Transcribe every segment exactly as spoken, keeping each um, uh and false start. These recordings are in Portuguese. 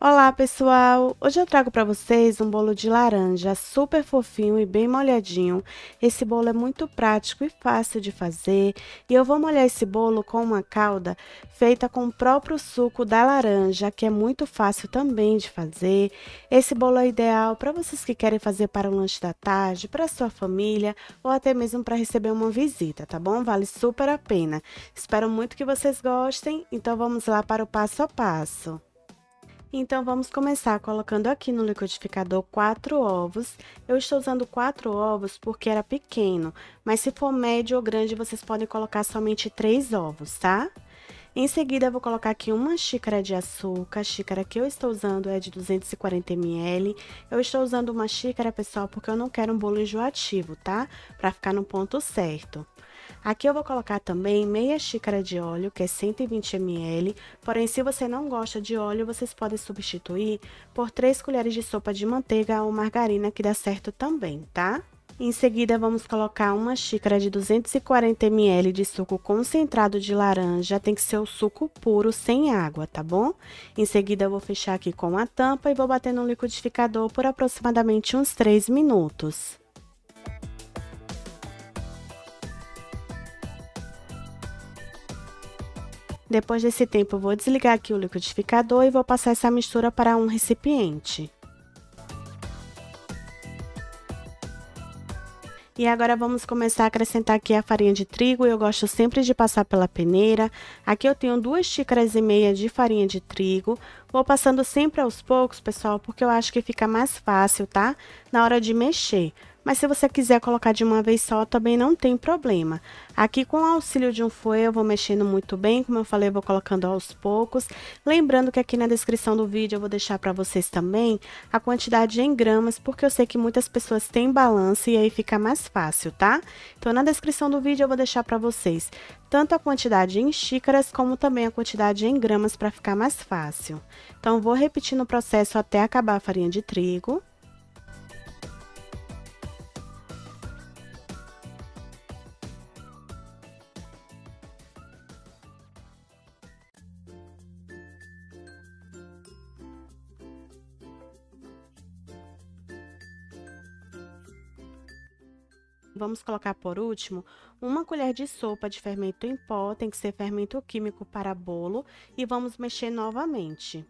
Olá, pessoal! Hoje eu trago para vocês um bolo de laranja super fofinho e bem molhadinho. Esse bolo é muito prático e fácil de fazer, e eu vou molhar esse bolo com uma calda feita com o próprio suco da laranja, que é muito fácil também de fazer. Esse bolo é ideal para vocês que querem fazer para o lanche da tarde, para sua família ou até mesmo para receber uma visita, tá bom? Vale super a pena. Espero muito que vocês gostem, então vamos lá para o passo a passo. Então, vamos começar colocando aqui no liquidificador quatro ovos. Eu estou usando quatro ovos porque era pequeno, mas se for médio ou grande, vocês podem colocar somente três ovos, tá? Em seguida, eu vou colocar aqui uma xícara de açúcar. A xícara que eu estou usando é de duzentos e quarenta mililitros. Eu estou usando uma xícara, pessoal, porque eu não quero um bolo enjoativo, tá? Para ficar no ponto certo. Aqui eu vou colocar também meia xícara de óleo, que é cento e vinte mililitros, porém, se você não gosta de óleo, vocês podem substituir por três colheres de sopa de manteiga ou margarina, que dá certo também, tá? Em seguida, vamos colocar uma xícara de duzentos e quarenta mililitros de suco concentrado de laranja, tem que ser o suco puro, sem água, tá bom? Em seguida, eu vou fechar aqui com a tampa e vou bater no liquidificador por aproximadamente uns três minutos. Depois desse tempo, eu vou desligar aqui o liquidificador e vou passar essa mistura para um recipiente. E agora vamos começar a acrescentar aqui a farinha de trigo. Eu gosto sempre de passar pela peneira. Aqui eu tenho duas xícaras e meia de farinha de trigo. Vou passando sempre aos poucos, pessoal, porque eu acho que fica mais fácil, tá? Na hora de mexer. Mas se você quiser colocar de uma vez só, também não tem problema. Aqui, com o auxílio de um fouet, eu vou mexendo muito bem. Como eu falei, eu vou colocando aos poucos. Lembrando que aqui na descrição do vídeo eu vou deixar para vocês também a quantidade em gramas, porque eu sei que muitas pessoas têm balança e aí fica mais fácil, tá? Então, na descrição do vídeo eu vou deixar para vocês tanto a quantidade em xícaras, como também a quantidade em gramas para ficar mais fácil. Então, vou repetindo o processo até acabar a farinha de trigo. Vamos colocar por último uma colher de sopa de fermento em pó, tem que ser fermento químico para bolo, e vamos mexer novamente.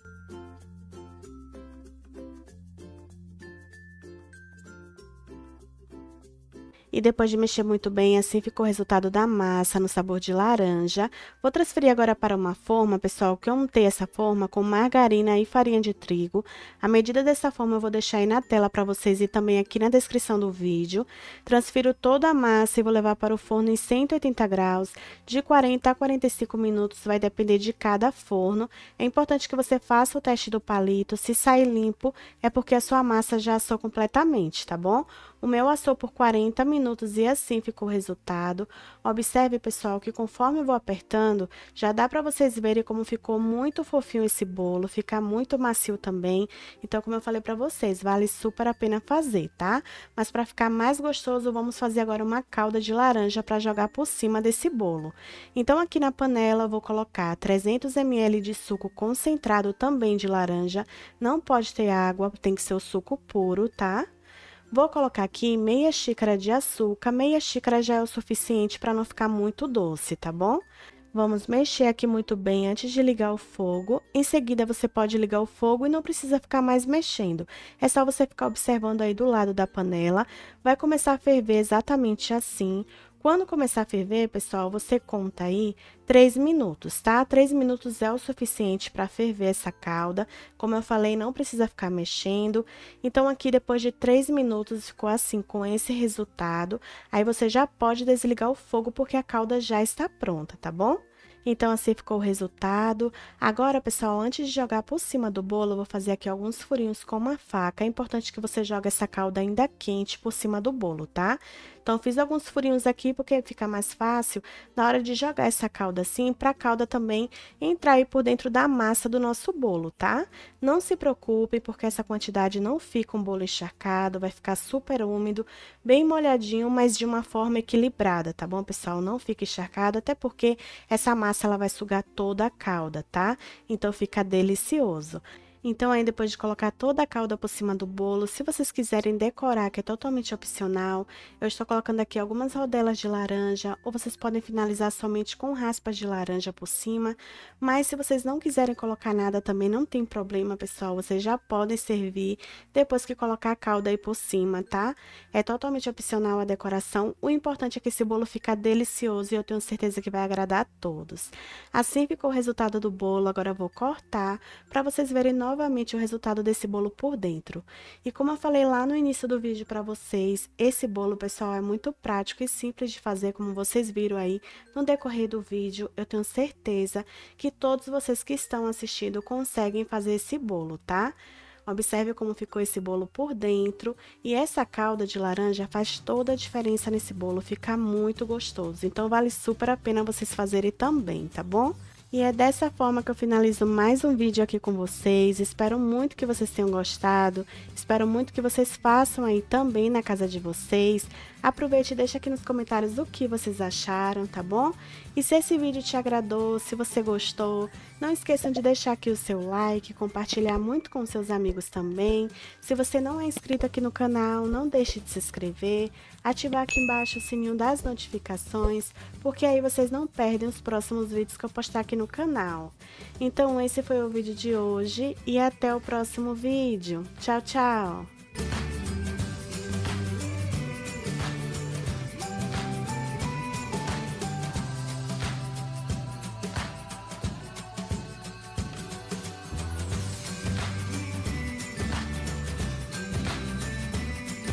E depois de mexer muito bem, assim ficou o resultado da massa no sabor de laranja. Vou transferir agora para uma forma, pessoal, que eu untei essa forma com margarina e farinha de trigo. A medida dessa forma eu vou deixar aí na tela para vocês e também aqui na descrição do vídeo. Transfiro toda a massa e vou levar para o forno em cento e oitenta graus, de quarenta a quarenta e cinco minutos, vai depender de cada forno. É importante que você faça o teste do palito, se sair limpo é porque a sua massa já assou completamente, tá bom? O meu assou por quarenta minutos e assim ficou o resultado. Observe, pessoal, que conforme eu vou apertando, já dá para vocês verem como ficou muito fofinho esse bolo, fica muito macio também. Então, como eu falei para vocês, vale super a pena fazer, tá? Mas para ficar mais gostoso, vamos fazer agora uma calda de laranja para jogar por cima desse bolo. Então, aqui na panela, eu vou colocar trezentos mililitros de suco concentrado também de laranja. Não pode ter água, tem que ser o suco puro, tá? Vou colocar aqui meia xícara de açúcar, meia xícara já é o suficiente para não ficar muito doce, tá bom? Vamos mexer aqui muito bem antes de ligar o fogo. Em seguida, você pode ligar o fogo e não precisa ficar mais mexendo. É só você ficar observando aí do lado da panela. Vai começar a ferver exatamente assim. Quando começar a ferver, pessoal, você conta aí três minutos, tá? três minutos é o suficiente para ferver essa calda. Como eu falei, não precisa ficar mexendo. Então, aqui, depois de três minutos, ficou assim, com esse resultado. Aí, você já pode desligar o fogo, porque a calda já está pronta, tá bom? Então, assim ficou o resultado. Agora, pessoal, antes de jogar por cima do bolo, eu vou fazer aqui alguns furinhos com uma faca. É importante que você jogue essa calda ainda quente por cima do bolo, tá? Então, fiz alguns furinhos aqui porque fica mais fácil na hora de jogar essa calda assim, para a calda também entrar aí por dentro da massa do nosso bolo, tá? Não se preocupem, porque essa quantidade não fica um bolo encharcado, vai ficar super úmido, bem molhadinho, mas de uma forma equilibrada, tá bom, pessoal? Não fica encharcado, até porque essa massa ela vai sugar toda a calda, tá? Então, fica delicioso. Então, aí depois de colocar toda a calda por cima do bolo, se vocês quiserem decorar, que é totalmente opcional, eu estou colocando aqui algumas rodelas de laranja, ou vocês podem finalizar somente com raspas de laranja por cima. Mas se vocês não quiserem colocar nada, também não tem problema, pessoal. Vocês já podem servir depois que colocar a calda aí por cima, tá? É totalmente opcional a decoração. O importante é que esse bolo fica delicioso e eu tenho certeza que vai agradar a todos. Assim ficou o resultado do bolo. Agora eu vou cortar para vocês verem novamente o resultado desse bolo por dentro. E como eu falei lá no início do vídeo para vocês, esse bolo, pessoal, é muito prático e simples de fazer, como vocês viram aí no decorrer do vídeo. Eu tenho certeza que todos vocês que estão assistindo conseguem fazer esse bolo, tá? Observe como ficou esse bolo por dentro, e essa calda de laranja faz toda a diferença nesse bolo, fica muito gostoso. Então, vale super a pena vocês fazerem também, tá bom? E é dessa forma que eu finalizo mais um vídeo aqui com vocês. Espero muito que vocês tenham gostado. Espero muito que vocês façam aí também na casa de vocês. Aproveite e deixa aqui nos comentários o que vocês acharam, tá bom? E se esse vídeo te agradou, se você gostou, não esqueçam de deixar aqui o seu like, compartilhar muito com seus amigos também. Se você não é inscrito aqui no canal, não deixe de se inscrever, ativar aqui embaixo o sininho das notificações, porque aí vocês não perdem os próximos vídeos que eu postar aqui no canal. Então esse foi o vídeo de hoje e até o próximo vídeo. Tchau, tchau!